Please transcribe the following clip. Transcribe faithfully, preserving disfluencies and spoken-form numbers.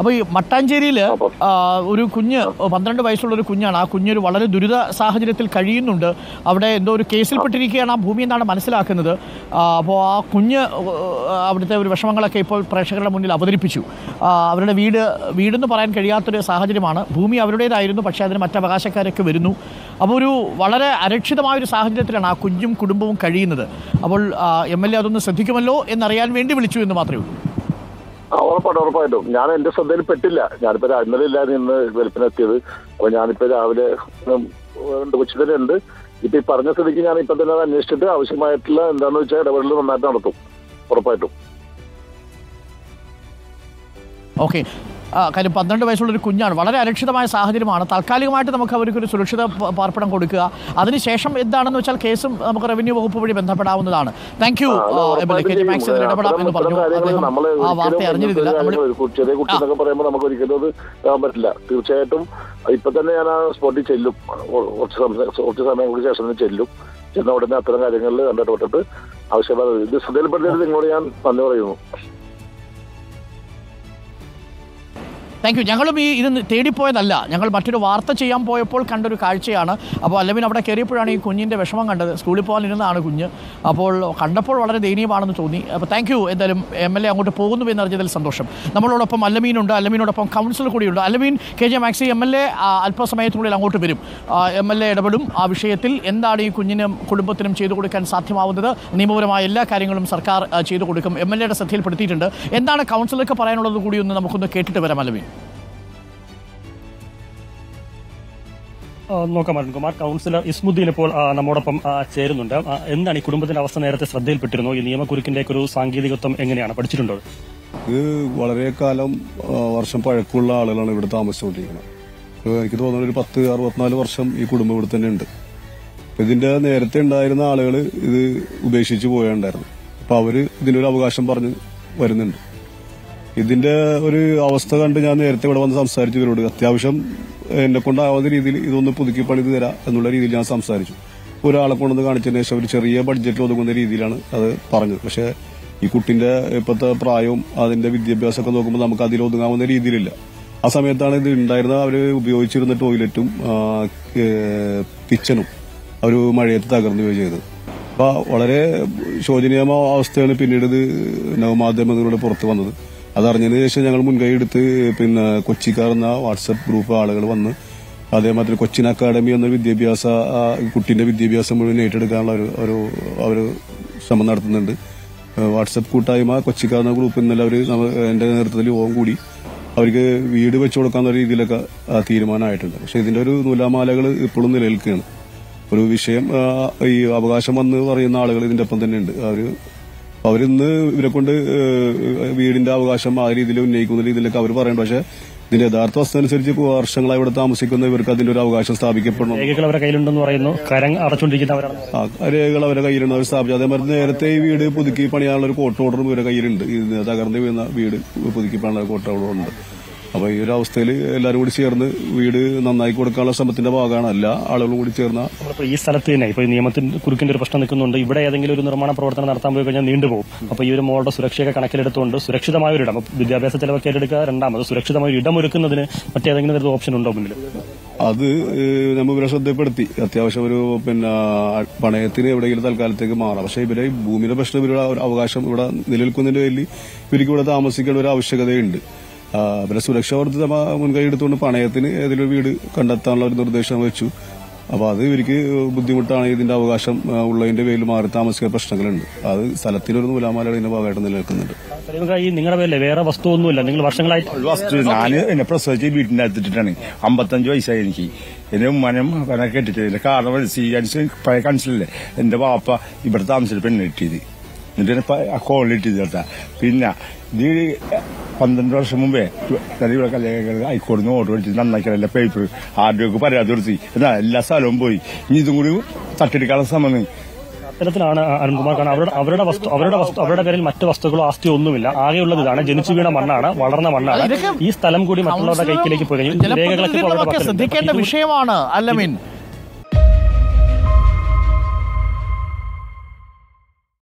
അപ്പോൾ ഈ മട്ടാഞ്ചേരിയിൽ ഒരു കുഞ്ഞ് പന്ത്രണ്ട് വയസ്സുള്ള ഒരു കുഞ്ഞാണ്. ആ കുഞ്ഞൊരു വളരെ ദുരിത സാഹചര്യത്തിൽ കഴിയുന്നുണ്ട്. അവിടെ എന്തോ ഒരു കേസിൽപ്പെട്ടിരിക്കുകയാണ് ആ ഭൂമി എന്നാണ് മനസ്സിലാക്കുന്നത്. അപ്പോൾ ആ കുഞ്ഞ് അവിടുത്തെ ഒരു വിഷമങ്ങളൊക്കെ ഇപ്പോൾ പ്രേക്ഷകരുടെ മുന്നിൽ അവതരിപ്പിച്ചു. അവരുടെ വീട് വീടെന്ന് പറയാൻ കഴിയാത്തൊരു സാഹചര്യമാണ്. ഭൂമി അവരുടേതായിരുന്നു, പക്ഷേ അതിന് മറ്റവകാശക്കാരൊക്കെ വരുന്നു. അപ്പോൾ ഒരു വളരെ അരക്ഷിതമായൊരു സാഹചര്യത്തിലാണ് ആ കുഞ്ഞും കുടുംബവും കഴിയുന്നത്. അപ്പോൾ എം എൽ എ അതൊന്ന് ശ്രദ്ധിക്കുമല്ലോ എന്നറിയാൻ വേണ്ടി വിളിച്ചു എന്ന് മാത്രമേ ഉള്ളൂ. ഉറപ്പായിട്ടും ഉറപ്പായിട്ടും ഞാൻ എന്റെ ശ്രദ്ധയിൽ പെട്ടില്ല. ഞാനിപ്പോ ഇന്നലെ ഇല്ലാതെ ഇന്ന് വെളുപ്പിനെത്തിയത്. അപ്പൊ ഞാനിപ്പോ രാവിലെ കൊച്ചിൽ ഉണ്ട്. ഇപ്പൊ ഈ പറഞ്ഞ സ്ഥിതിക്ക് ഞാൻ ഇപ്പൊ തന്നെ അന്വേഷിച്ചിട്ട് ആവശ്യമായിട്ടുള്ള എന്താണെന്ന് വെച്ചാൽ ഇടപെടൽ നന്നായിട്ട് നടത്തും ഉറപ്പായിട്ടും. ഓക്കെ. കാര്യം പന്ത്രണ്ട് വയസ്സുള്ളൊരു കുഞ്ഞാണ്. വളരെ അരക്ഷിതമായ സാഹചര്യമാണ്. താൽക്കാലികമായിട്ട് നമുക്ക് അവർക്കൊരു സുരക്ഷിത പാർപ്പിടം കൊടുക്കുക. അതിനുശേഷം എന്താണെന്ന് വെച്ചാൽ കേസും നമുക്ക് റവന്യൂ വകുപ്പ് വഴി ബന്ധപ്പെടാവുന്നതാണ്. Thank you M L A. K J മാക്സിൽ ഇടപെടാം എന്ന് പറഞ്ഞു. അദ്ദേഹം ആ വാർത്ത അറിഞ്ഞിരുന്നില്ല. ചെറിയ കുട്ടി എന്നൊക്കെ പറയുമ്പോൾ നമുക്ക് ഒരിക്കലും അത് ആകാൻ പറ്റില്ല. തീർച്ചയായിട്ടും ഇപ്പൊ തന്നെ ഞാൻ ആ സ്പോട്ടിൽ ചെല്ലും. കുറച്ച് കുറച്ച് സമയം കൂടി ശേഷം ചെല്ലും. ചെന്ന ഉടനെ അത്തരം കാര്യങ്ങളിൽ കണ്ടിട്ട് ആവശ്യമായ ഇത് ശ്രദ്ധയിൽപ്പെടുത്തിയത് നിങ്ങളോട് ഞാൻ നന്ദി പറയുന്നു. Thank you. ഞങ്ങളും ഈ ഇത് തേടിപ്പോയതല്ല. ഞങ്ങൾ മറ്റൊരു വാർത്ത ചെയ്യാൻ പോയപ്പോൾ കണ്ടൊരു കാഴ്ചയാണ്. അപ്പോൾ അല്ലമീൻ അവിടെ കയറിയപ്പോഴാണ് ഈ കുഞ്ഞിൻ്റെ വിഷമം കണ്ടത്. സ്കൂളിൽ പോകാൻ ഇരുന്നതാണ് കുഞ്ഞ്. അപ്പോൾ കണ്ടപ്പോൾ വളരെ ദയനീയമാണെന്ന് തോന്നി. അപ്പോൾ താങ്ക് യു. എന്തായാലും എം എൽ എ അങ്ങോട്ട് പോകുന്നു എന്നറിഞ്ഞതിൽ സന്തോഷം. നമ്മളോടൊപ്പം അല്ലമീനുണ്ട്. അല്ലമീനോടൊപ്പം കൗൺസിലർ കൂടിയുണ്ട്. Allameen, K J Maxi M L A അല്പസമയത്തിനുള്ളിൽ അങ്ങോട്ട് വരും. എം എൽ എ ഇടപെടും ആ വിഷയത്തിൽ. എന്താണ് ഈ കുഞ്ഞിനും കുടുംബത്തിനും ചെയ്തു കൊടുക്കാൻ സാധ്യമാവുന്നത്? നിയമപരമായ എല്ലാ കാര്യങ്ങളും സർക്കാർ ചെയ്തു കൊടുക്കും. എം എൽ എയുടെ ശ്രദ്ധയിൽപ്പെടുത്തിയിട്ടുണ്ട്. എന്താണ് കൗൺസിലർക്ക് പറയാനുള്ളത് കൂടി ഒന്ന് നമുക്കൊന്ന് കേട്ടിട്ട് വരാം. അല്ലമീൻ, നോക്കാം. അരുൺകുമാർ, കൗൺസിലർ ഇസ്മുദ്ദീൻ ഇപ്പോൾ നമ്മോടൊപ്പം ചേരുന്നുണ്ട്. എന്താണ് ഈ കുടുംബത്തിന്റെ അവസ്ഥ? നേരത്തെ ശ്രദ്ധയിൽപ്പെട്ടിരുന്നു. ഈ നിയമക്കുരുക്കിന്റെ ഒരു സാങ്കേതികത്വം എങ്ങനെയാണ്? പഠിച്ചിട്ടുണ്ടോ? ഇത് വളരെ കാലം വർഷം പഴക്കമുള്ള ആളുകളാണ് ഇവിടെ താമസിച്ചുകൊണ്ടിരിക്കുന്നത്. എനിക്ക് തോന്നുന്നത് ഒരു പത്ത് അറുപത്തിനാല് വർഷം ഈ കുടുംബം ഇവിടെ തന്നെ ഉണ്ട്. ഇതിന്റെ നേരത്തെ ഉണ്ടായിരുന്ന ആളുകൾ ഇത് ഉപേക്ഷിച്ച് പോയുണ്ടായിരുന്നു. അപ്പൊ അവര് ഇതിനൊരു അവകാശം പറഞ്ഞ് വരുന്നുണ്ട്. ഇതിന്റെ ഒരു അവസ്ഥ കണ്ട് ഞാൻ നേരത്തെ ഇവിടെ വന്ന് സംസാരിച്ചു. ഇവരോട് അത്യാവശ്യം എന്നെ കൊണ്ടാവുന്ന രീതിയിൽ ഇതൊന്ന് പുതുക്കി പണിത് തരാം എന്നുള്ള രീതിയിൽ ഞാൻ സംസാരിച്ചു. ഒരാളെ കൊണ്ടുവന്ന് കാണിച്ചതിന് ശേഷം ഒരു ചെറിയ ബഡ്ജറ്റിൽ ഒതുങ്ങുന്ന രീതിയിലാണ് അത് പറഞ്ഞത്. പക്ഷെ ഈ കുട്ടിന്റെ ഇപ്പോഴത്തെ പ്രായവും അതിന്റെ വിദ്യാഭ്യാസമൊക്കെ നോക്കുമ്പോൾ നമുക്ക് അതിൽ ഒതുങ്ങാവുന്ന രീതിയിലില്ല. ആ സമയത്താണ് ഇത് ഉണ്ടായിരുന്ന അവർ ഉപയോഗിച്ചിരുന്ന ടോയ്ലറ്റും കിച്ചണും അവർ മഴയത്ത് തകർന്നു പോയി ചെയ്തത്. അപ്പൊ വളരെ ശോചനീയമായ അവസ്ഥയാണ് പിന്നീട് ഇത് നവമാധ്യമങ്ങളിലൂടെ പുറത്തു വന്നത്. അതറിഞ്ഞതിന് ശേഷം ഞങ്ങൾ മുൻകൈ എടുത്ത് പിന്നെ കൊച്ചിക്കാർ എന്ന വാട്സപ്പ് ഗ്രൂപ്പ് ആളുകൾ വന്ന് അതേമാതിരി കൊച്ചിൻ അക്കാദമി എന്ന വിദ്യാഭ്യാസ കുട്ടിന്റെ വിദ്യാഭ്യാസം മുഴുവൻ ഏറ്റെടുക്കാനുള്ള ഒരു ഒരു ഒരു ശ്രമം നടത്തുന്നുണ്ട്. വാട്സപ്പ് കൂട്ടായ്മ കൊച്ചിക്കാർ എന്ന ഗ്രൂപ്പ് ഇന്നലെ അവർ എന്റെ നേതൃത്വത്തിൽ യോഗം കൂടി അവർക്ക് വീട് വെച്ചു കൊടുക്കാവുന്ന രീതിയിലൊക്കെ തീരുമാനമായിട്ടുണ്ട്. പക്ഷെ ഇതിന്റെ ഒരു നൂലാമാലകൾ ഇപ്പോഴും നിലനിൽക്കുകയാണ്. ഒരു വിഷയം ഈ അവകാശം വന്ന് പറയുന്ന ആളുകൾ ഇതിന്റെ ഒപ്പം തന്നെ ഉണ്ട്. അവര് അവരിന്ന് ഇവരെ കൊണ്ട് വീടിന്റെ അവകാശം ആ രീതിയിൽ ഉന്നയിക്കുന്ന രീതിയിലൊക്കെ അവർ പറയുന്നുണ്ട്. പക്ഷെ ഇതിന്റെ യഥാർത്ഥ വസ്തു അനുസരിച്ച് വർഷങ്ങളായി ഇവിടെ താമസിക്കുന്ന ഇവർക്ക് അതിന്റെ ഒരു അവകാശം സ്ഥാപിക്കപ്പെടണം. രേഖകൾ അവരുടെ കയ്യിലുണ്ടെന്ന് പറയുന്നു. കരം അടച്ചുകൊണ്ടിരിക്കുന്നവരാണ്. ആ രേഖകൾ അവരുടെ കയ്യിലുണ്ട്. അവർ സ്ഥാപിച്ചു. അതേമാതിരി നേരത്തെ ഈ വീട് പുതുക്കി പണിയാനുള്ള ഒരു കോർട്ട് ഓർഡറും ഇവരുടെ കയ്യിലുണ്ട്. തകർന്നു വീഴുന്ന വീട് പുതുക്കി പണിയാനുള്ള കോർട്ട് ഓർഡറുണ്ട്. അപ്പൊ ഈ ഒരു അവസ്ഥയിൽ എല്ലാവരും കൂടി ചേർന്ന് വീട് നന്നായി കൊടുക്കാനുള്ള ശ്രമത്തിന്റെ ഭാഗമാണ് എല്ലാ ആളുകളും കൂടി ചേർന്ന. ഈ സ്ഥലത്ത് തന്നെ ഇപ്പൊ നിയമത്തിന്റെ കുറുക്കിന്റെ ഒരു പ്രശ്നം നിൽക്കുന്നുണ്ട്. ഇവിടെ ഏതെങ്കിലും ഒരു നിർമ്മാണ പ്രവർത്തനം നടത്താൻ പോയി കഴിഞ്ഞാൽ നീണ്ടുപോകും. അപ്പൊ ഈ ഒരു മോളുടെ സുരക്ഷയൊക്കെ കണക്കിലെടുത്തുകൊണ്ട് സുരക്ഷിതമായ ഒരു ഇടം, വിദ്യാഭ്യാസ ചെലവൊക്കെ ഏറ്റെടുക്കുക. രണ്ടാമത് സുരക്ഷിതമായ ഒരു ഇടം ഒരുക്കുന്നതിന് മറ്റേതെങ്കിലും ഒരു ഓപ്ഷൻ ഉണ്ടോ മുന്നിൽ? അത് നമ്മൾ ഇവരെ ശ്രദ്ധപ്പെടുത്തി. അത്യാവശ്യം ഒരു പിന്നെ പണയത്തിന് എവിടെയെങ്കിലും തൽക്കാലത്തേക്ക് മാറാം. പക്ഷെ ഇവരെ ഭൂമിയുടെ പ്രശ്നം ഇവരുടെ അവകാശം ഇവിടെ നിലനിൽക്കുന്നതിന്റെ പേരിൽ ഇവർക്ക് ഇവിടെ താമസിക്കേണ്ട ഒരു ആവശ്യകതയുണ്ട്. അവരെ സുരക്ഷ ഓർത്ത് മുൻകൈ എടുത്തുകൊണ്ട് പണയത്തിന് ഏതെങ്കിലും വീട് കണ്ടെത്താനുള്ള ഒരു നിർദ്ദേശം വെച്ചു. അപ്പൊ അത് ഇവർക്ക് ബുദ്ധിമുട്ടാണ്. ഇതിന്റെ അവകാശം ഉള്ളതിന്റെ പേരിൽ മാറി താമസിക്കുന്ന പ്രശ്നങ്ങളുണ്ട്. അത് സ്ഥലത്തിനൊരു നൂലാമാല ഇതിന്റെ ഭാഗമായിട്ട് നിലനിൽക്കുന്നുണ്ട്. നിങ്ങളുടെ പേരിലെ വേറെ വസ്തു ഒന്നുമില്ല. നിങ്ങൾ വർഷങ്ങളായി വസ്തു ഞാൻ എന്നെ പ്രസവിച്ച് വീട്ടിന്റെ അടുത്തിട്ടാണ്. അമ്പത്തഞ്ച് വയസ്സായി എനിക്ക്. എന്റെ ഉമ്മാനും കെട്ടിട്ട് കാരണം സി പഴയ കൺസിലല്ലേ എന്റെ വാപ്പ ഇവിടെ താമസിച്ചിട്ട് പെണ്ണ് കിട്ടിയത്. എന്നിട്ട് കോളിൽ ഇട്ടിത് കേട്ടാ. പിന്നെ ഇത് പന്ത്രണ്ട് വർഷം മുമ്പേ ഇവിടെ കല്യാണം ഹൈക്കോടതി നിന്ന് ഓർഡർ മേടിച്ചിട്ട് നന്നാക്കിയല്ല പേപ്പർ ആദ്യമൊക്കെ പരാതി കൊടുത്തി. എന്നാ എല്ലാ സ്ഥലവും പോയി. ഇനി ഇതും കൂടി തട്ടിയെടുക്കാനുള്ള ശ്രമം. അത്തരത്തിലാണ് അരുൺകുമാർ. കാരണം അവരുടെ അവരുടെ വസ്തു അവരുടെ വസ്തു അവരുടെ പേരിൽ മറ്റു വസ്തുക്കളോ ആസ്തിയോ ഒന്നുമില്ല. ആകെയുള്ളത് ഇതാണ്. ജനിച്ചു വീണ മണ്ണാണ്, വളർന്ന മണ്ണാണ്. ഈ സ്ഥലം കൂടി മറ്റുള്ളവരുടെ കൈക്കിലേക്ക് പോയി കഴിഞ്ഞു. ശ്രദ്ധിക്കേണ്ട വിഷയമാണ്. അല്ലമീൻ,